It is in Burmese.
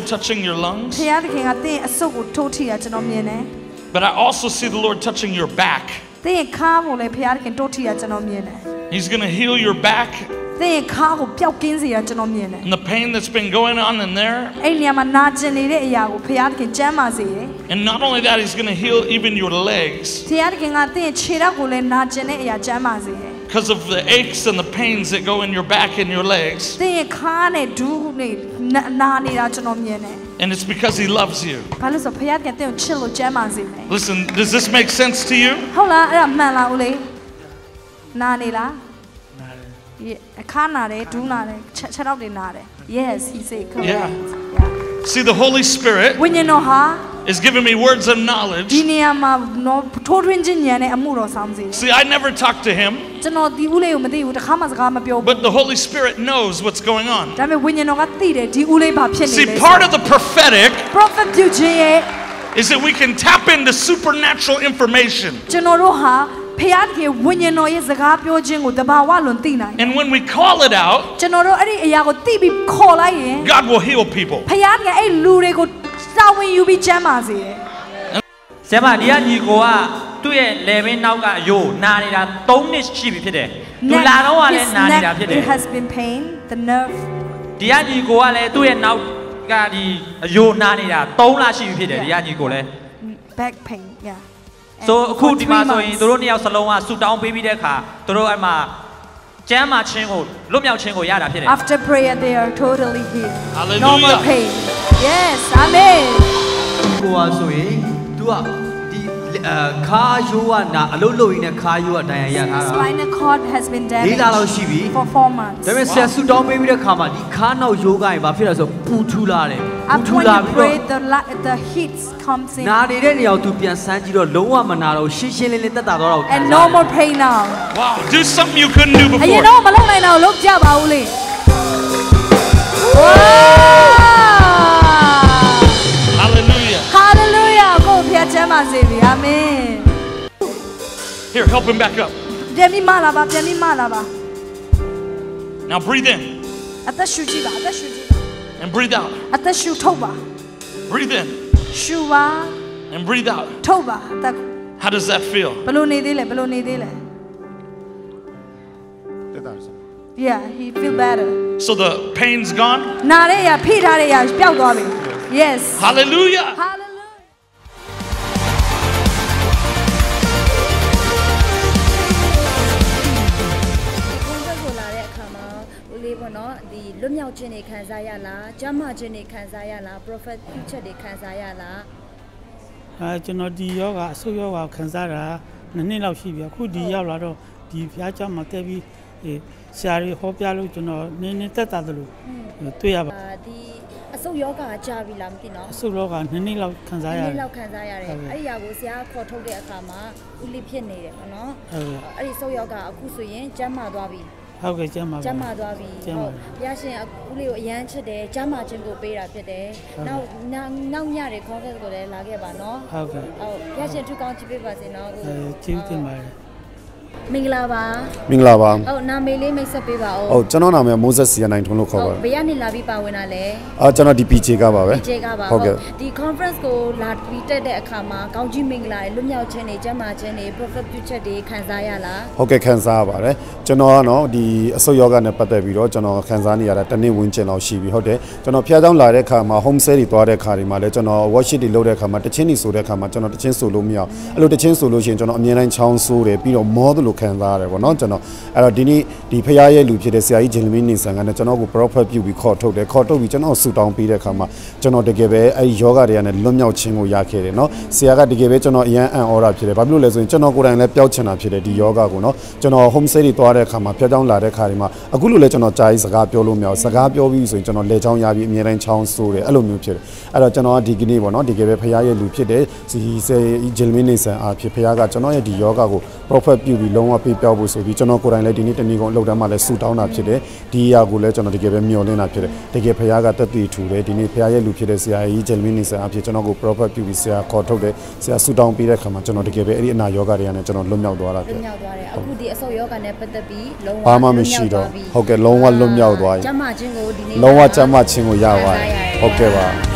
Lord touching your lungs. ဖခင်ကသင်အဆုတ်ကိုထိုးထိတာကျွန်တော်မြင်တယ် But I also see the Lord touching your back. သင်ခါကိုလည်းဖခင်တိုးထိတာကျွန်တော်မြင်တယ် He's going to heal your back. သင်ခါကိုပျောက်ကင်းစေတာကျွန်တော်မြင်တယ် And the pain that's been going on in there. အဲ့နေရာမှာနာကျင်နေတဲ့အရာကိုဖခင်ကျမ်းပါစေတယ် And not only that, He's going to heal even your legs. ဖခင်ကသင်ခြေထောက်ကိုလည်းနာကျင်တဲ့အရာကျမ်းပါစေတယ် Because of the aches and the pains that go in your back and your legs. သင်ခါနဲ့ဒူးနဲ့နာနေတာကျွန်တော်မြင်တယ် And it's because He loves you. ဘာလို့ဆိုဖခင်ကသင်ကိုချစ်လို့ကျမ်းပါစေမယ် Listen, does this make sense to you? ဟုတ်လားအဲ့ဒါမှန်လားဦးလေးနာနေလားအခါနာတယ်ဒူးနာတယ်ခြေထောက်တွေနာတယ် Yes he said correct Yeah. See, the Holy Spirit ဝိညာဉ်တော်ဟာ is giving me words of knowledge. ဒီနေရာမှာထိုးထွင်းခြင်းဉာဏ်နဲ့အမှုတော်ဆောင်စေတယ် See, I never talked to Him, ကျွန်တော်ဒီဦးလေးကိုမသိဘူးတခါမှစကားမပြောဘူး but the Holy Spirit knows what's going on. ဒါပေမဲ့ဝိညာဉ်တော်ကသိတယ်ဒီဦးလေးဘာဖြစ်နေလဲ See, part of the prophetic prophet ပြုခြင်းရဲ့ is that we can tap into supernatural information. ကျွန်တော်တို့ဟာဖခင်ဝိညာဉ်တော်ရဲ့စကားပြောခြင်းကိုတဘာဝလွန်သိနိုင် And when we call it out, ကျွန်တော်တို့အဲ့ဒီအရာကိုသိပြီးခေါ်လိုက်ရင် God will heal people. ဖခင်ကအဲ့လူတွေကိုတာဝန်ယူပြီးကျမ်းပါစေတယ်ဆရာမဒီကညီကိုကသူ့ရဲ့လေဘင်းနောက်ကယိုနာနေတာ3နှစ်ရှိပြီဖြစ်တယ်သူလာတော့ကလည်းနာနေတာဖြစ်တယ် It has been pain the nerve ဒီကညီကိုကလည်းသူ့ရဲ့နောက်ကဒီယိုနာနေတာ3လရှိပြီဖြစ်တယ်ဒီကညီကိုလည်း back pain yeah ဆိုအခုဒီမှာဆိုရင်တို့နှစ်ယောက်စလုံးကဆူတောင်းပေးပြီးတဲ့အခါတို့အဲ့မှာကျမ်းမာခြင်းကိုလွတ်မြောက်ခြင်းကိုရတာဖြစ်တယ် After prayer they are totally healed Hallelujah. no more pain yes amen ကိုကဆိုရင် तू ကဒီခါယိုးကနာအလုပ်လုပ်ရင်းနဲ့ခါယိုးကဒဏ်ရာရထားတာ spinal cord has been ၄ damaged လလောက်ရှိပြီ for 4 months ဒါပေမဲ့ဆရာဆူတောင်းပေးပြီးတဲ့ခါမှာဒီခါနောက်ယိုးကရင်ဘာဖြစ်လဲဆိုပူထူလာတယ်ပူထူ after လာ you ပြီး pray တော့ the heat comes in နာနေတဲ့နေရာကို तू ပြန်ဆန်းကြည့်တော့လုံးဝမနာတော့ရှင်းရှင်းလင်းလင်းတက်တာတော့ and no more pain now Wow, do something you couldn't do အရင် before. တော့မလုပ်နိုင်တော့လုပ်ကြပါဦးလေ Hallelujah. hallelujah ကိုဖျက်ချမ်းပါစေပြီအာမင် Here, help him back up. ပြန်ပြီးမလာပါပြန်ပြီးမလာပါ Now breathe in အသက်ရှူကြည့်ပါအသက်ရှူကြည့် and breathe out. အသက်ရှူထုတ်ပါ Breathe in ရှူပါ and breathe out. ထုတ်ပါအသက် How does that feel? ဘယ်လိုနေသေးလဲဘယ်လိုနေသေးလဲ Yeah he feel better So the pain's gone? နားရဖိထားရပျောက်သွားပြီ Yes Hallelujah. Hallelujah လေးပေါ့နော်ဒီလွတ်မြောက်ခြင်းတွေခံစားရလားကျမ်းမာခြင်းတွေခံစားရလား prophet ပြုချက်တွေခံစားရလားကျွန်တော်ဒီယောဂအဆုတ်ယောဂခံစားတာနှစ်လောက်ရှိပြီအခုဒီရောက်လာတော့ဒီဖျားကြောင့်မတက်ပြီးဆရာကြီးဟောပြလို့ကျွန်တော်နည်းနည်းတက်တာသလိုတွေ့ရပါဒီအဆုတ်ယောဂကကြာပြီလားမသိနော်အဆုတ်ယောဂနှစ်လောက်ခံစားရတယ်နှစ်လောက်ခံစားရတယ်အဲ့ဒီဟာကိုဆရာခေါ်ထုတ်တဲ့အခါမှာဦးလေးဖြစ်နေတယ်ပေါ့နော်အဲ့ဒီဆုတ်ယောဂအခုဆိုရင်ကျမ်းမာသွားပြီဟုတ်ကဲ့ကျမ်းမာသွားပြီဟုတ်ဘုရားရှင်ဦးလေးကိုအရန်ချစ်တယ်ကျမ်းမာခြင်းကိုပေးတာဖြစ်တယ်နောက်ညတွေ conference ကိုလည်းလာခဲ့ပါနော်ဟုတ်ကဲ့ဟုတ်ဘုရားရှင်ထူကောင်းချစ်ပေးပါစေနော်ကျေးဇူးတင်ပါတယ်မင်္ဂလာပါမင်္ဂလာပါဟုတ်နာမည်လေးမိတ်ဆက်ပေးပါဦးဟုတ်ကျွန်တော်နာမည်မိုးဆက်စီရနိုင်ထွန်းလို့ခေါ်ပါတယ်ဘယ်ကနေလာပြီးပါဝင်တာလဲကျွန်တော်ဒီ PJ ကပါပဲ PJ ကပါဟုတ်ဒီ conference ကိုလာပြီးတက်တဲ့အခါမှာကောင်းကြီးမင်္ဂလာတွေလွတ်မြောက်ခြင်းတွေကျမ်းမာခြင်းတွေ prophet ပြုချက်တွေခံစားရလားဟုတ်ကဲ့ခံစားရပါတယ်ကျွန်တော်ကတော့ဒီအဆုတ်ယောဂနဲ့ပတ်သက်ပြီးတော့ကျွန်တော်ခံစားနေရတာတစ်နှစ်ဝန်းကျင်လောက်ရှိပြီဟုတ်တယ်ကျွန်တော်ဖျားကြောင်းလာတဲ့အခါမှာ home sale တွေသွားတဲ့အခါတွေမှာလည်းကျွန်တော် worksheet တွေလုပ်တဲ့အခါမှာတချင်းတွေဆိုတဲ့အခါမှာကျွန်တော်တချင်းဆိုလို့မရအောင်အဲ့လိုတချင်းဆိုလို့ရှိရင်ကျွန်တော်အမြဲတမ်းချောင်းဆိုးတယ်ပြီးတော့မောသလိုခံစားရတယ်ပေါ့နော်ကျွန်တော်အဲ့တော့ဒီနေ့ဒီဖရားရဲ့လူဖြစ်တဲ့ဆရာကြီးဂျင်လမင်းနေဆန်ကလည်းကျွန်တော်ကို prophet ပြုပြီးခေါ်ထုတ်တယ်ခေါ်ထုတ်ပြီးကျွန်တော်ဆူတောင်းပေးတဲ့အခါမှာကျွန်တော်တကယ်ပဲအဲ့ဒီယောဂတွေကလည်းလွတ်မြောက်ခြင်းကိုရခဲ့တယ်နော်ဆရာကတကယ်ပဲကျွန်တော်အရန်အံ့ဩတာဖြစ်တယ်ဘာဖြစ်လို့လဲဆိုရင်ကျွန်တော်ကိုယ်တိုင်လည်းပျောက်ချင်တာဖြစ်တယ်ဒီယောဂကိုနော်ကျွန်တော် home stay တွေသွားတဲ့အခါမှာဖျားကြောင်းလာတဲ့အခါတွေမှာအခုလိုလဲကျွန်တော်ကြားရေးစကားပြောလို့မရဘူးစကားပြောပြီးဆိုရင်ကျွန်တော်လေချောင်းရပြီးအမြဲတမ်းချောင်းဆိုးတယ်အဲ့လိုမျိုးဖြစ်တယ်အဲ့တော့ကျွန်တော်ဒီကနေ့ပေါ့နော်တကယ်ပဲဖရားရဲ့လူဖြစ်တယ်ဒီဆရာဂျင်လမင်းနေဆန်အားဖြစ်ဖရားကကျွန်တော်ရဲ့ဒီယောဂကို prophet ပြုပြီးလုံးဝပေးပြောက်ဖို့ဆိုပြီးကျွန်တော်ကိုယ်တိုင်လည်းဒီနေ့တနေ့ကုန်အလုပ်တန်းမှာလည်းဆူတောင်းတာဖြစ်တယ်ဒီအရာကိုလည်းကျွန်တော်တကယ်ပဲမျှော်လင့်တာဖြစ်တယ်တကယ်ဖရားကတက်တည်ထူတယ်ဒီနေ့ဖရားရဲ့လူဖြစ်တဲ့ဆရာကြီးဂျယ်မင်းနေဆန်အဖြစ်ကျွန်တော်ကို prophet ပြုပြီးဆရာခေါ်ထုတ်တယ်ဆရာဆူတောင်းပေးတဲ့အခါမှာကျွန်တော်တကယ်ပဲအဲ့ဒီအနာယောဂတွေကလည်းကျွန်တော်လွတ်မြောက်သွားတာဖြစ်လွတ်မြောက်သွားတယ်အခုဒီအဆုတ်ယောဂနဲ့ပတ်သက်ပြီးလုံးဝဘာမှမရှိတော့ဟုတ်ကဲ့လုံးဝလွတ်မြောက်သွားပြီကျမ်းမာခြင်းကိုဒီနေ့လုံးဝကျမ်းမာခြင်းကိုရပါတယ်ဟုတ်ကဲ့ပါ